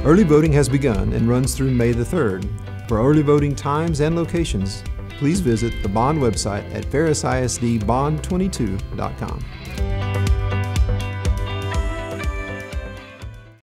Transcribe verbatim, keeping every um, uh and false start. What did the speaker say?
Early voting has begun and runs through May the third. For early voting times and locations, please visit the Bond website at ferris I S D bond twenty-two dot com.